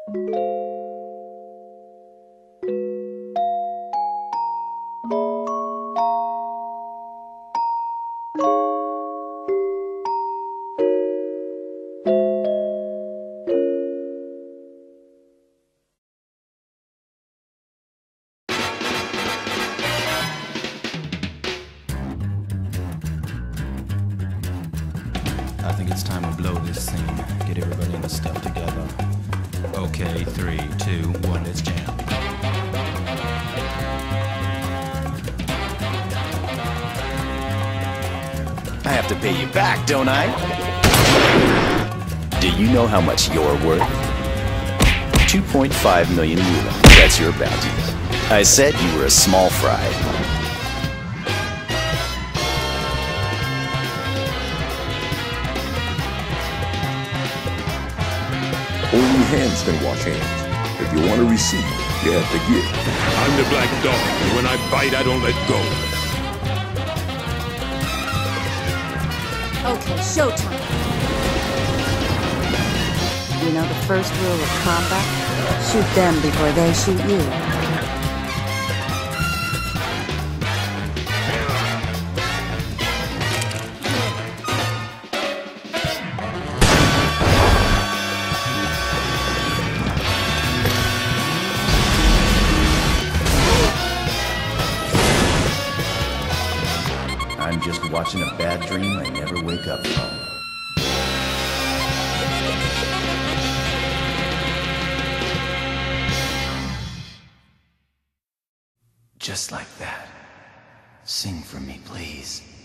I think it's time to blow this scene. Get everybody in the stuff together. Okay, 3, 2, 1, let's jam. I have to pay you back, don't I? Do you know how much you're worth? 2.5 million yuan. That's your bounty. I said you were a small fry. Only hands can wash hands. If you want to receive, you have to give. I'm the black dog, and when I bite, I don't let go. Okay, showtime. You know the first rule of combat? Shoot them before they shoot you. I'm just watching a bad dream I never wake up from. Just like that. Sing for me, please.